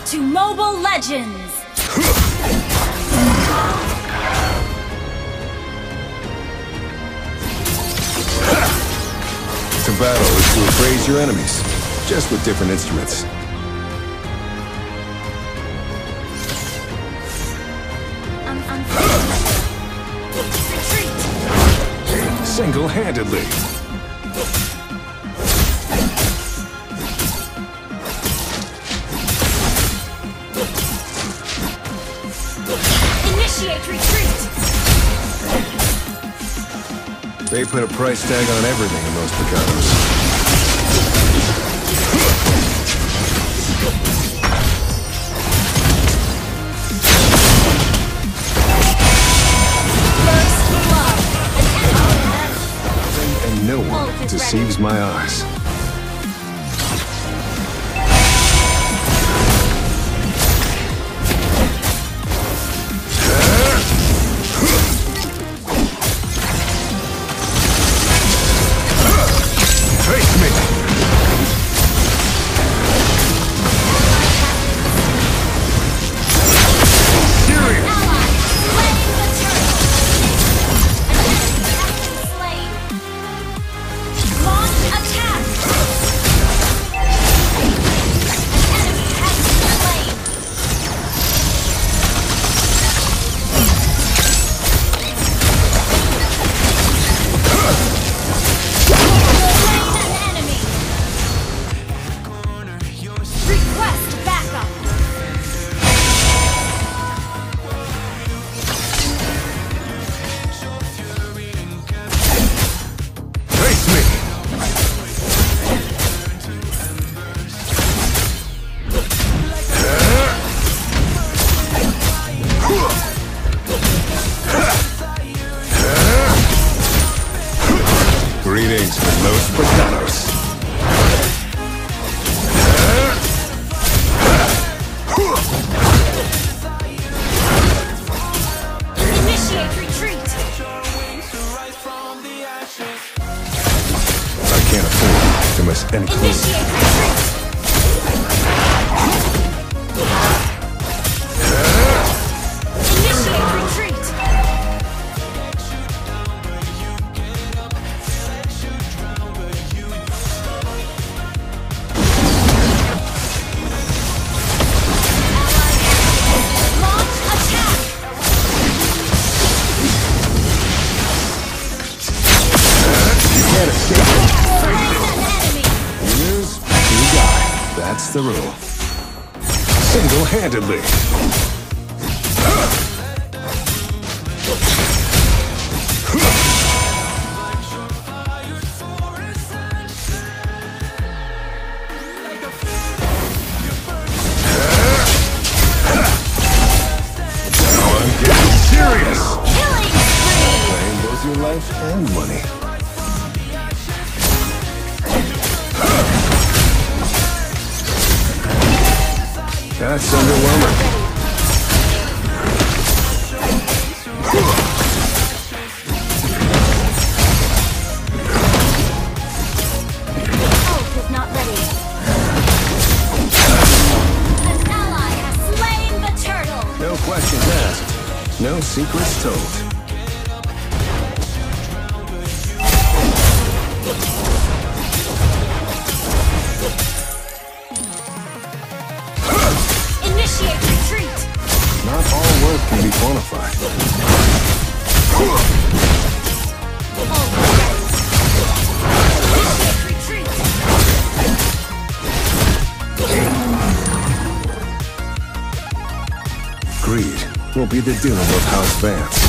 to Mobile Legends! To battle is to appraise your enemies, just with different instruments. Retreat! Single-handedly. Initiate retreat! They put a price tag on everything in those Picados. And no one deceives my eyes. Greetings from Los Picados. Initiate retreat! I can't afford to miss any clue. Initiate retreat! Initiate retreat! That's the rule. Single-handedly. I'm getting serious. Killing spree! Playing both your life and money. That's underwhelming. Ult is not ready. An ally has slain the turtle! No questions asked. No secrets told. Initiate retreat! Not all work can be quantified. Ult ready. Initiate retreat! Greed will be the doom of House Vance.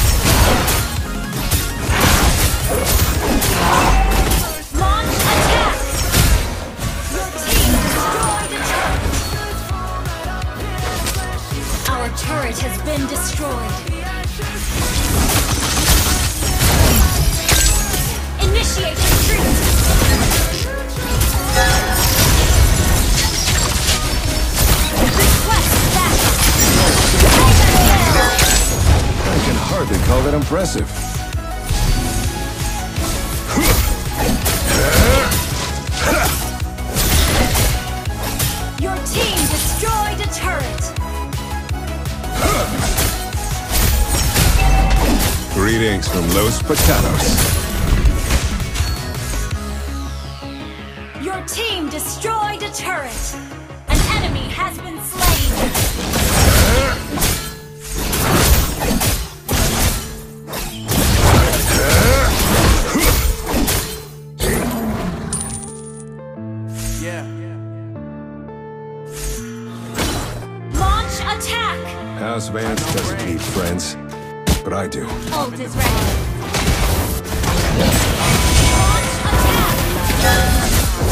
Launch attack! Your team destroyed a turret! Our turret has been destroyed. Initiate retreat! Request backup! I can hardly call that impressive. Your team destroyed a turret! Greetings from Los Patatos. Your team destroyed a turret. An enemy has been slain. Launch attack. House Vance doesn't need friends, but I do. Ult is ready. Launch attack.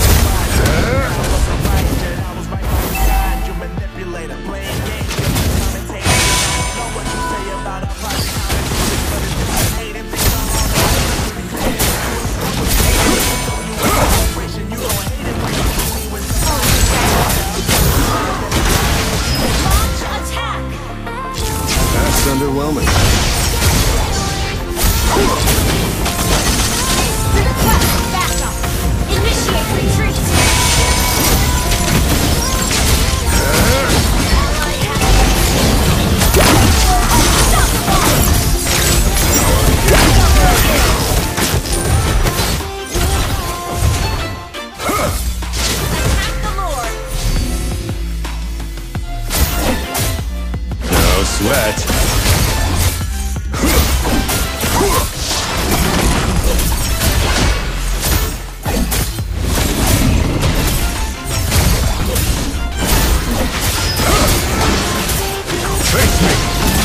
Launch attack. That's underwhelming. Request backup. Initiate retreat. Attack the Lord. No sweat. Face me.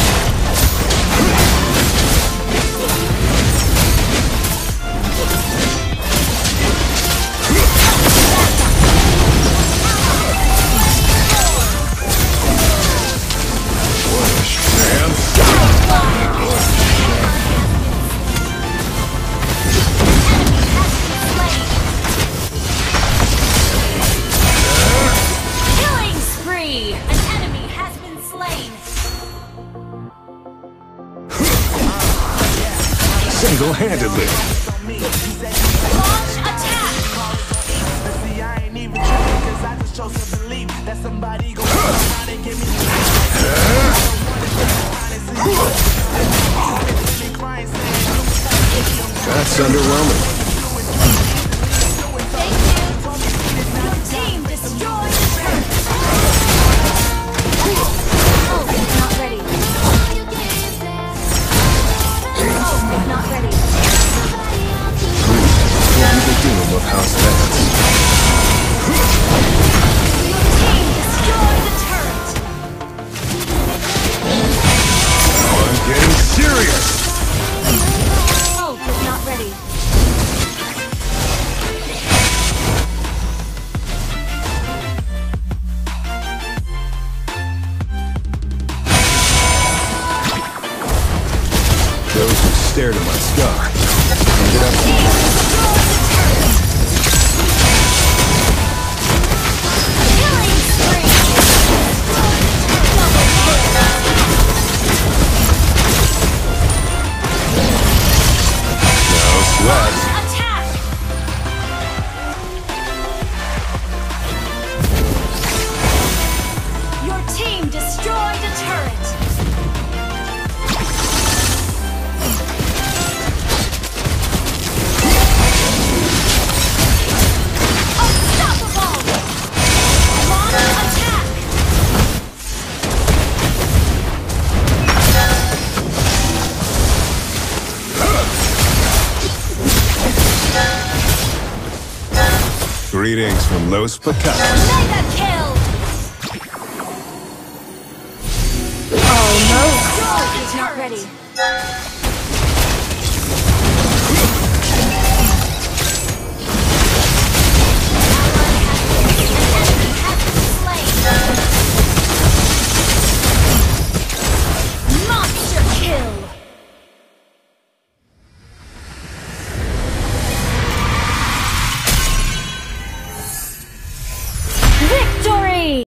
What a sham. Killing spree! An enemy has been slain. Single-handedly. Launch attack. That's underwhelming. Thank you. Your team destroyed the turret. Ult is not ready. Ult is not ready. What are they doing with House Vance? Your team destroyed the turret. I'm getting serious. Ult is not ready. Those who stared at my scar ended up Team destroyed the turret. Killing spree. Double kill. no sweat. Attack. Your team destroyed a turret. Unstoppable. Launch attack. Greetings from Los Patatos. Mega kill. Almost. Is not ready.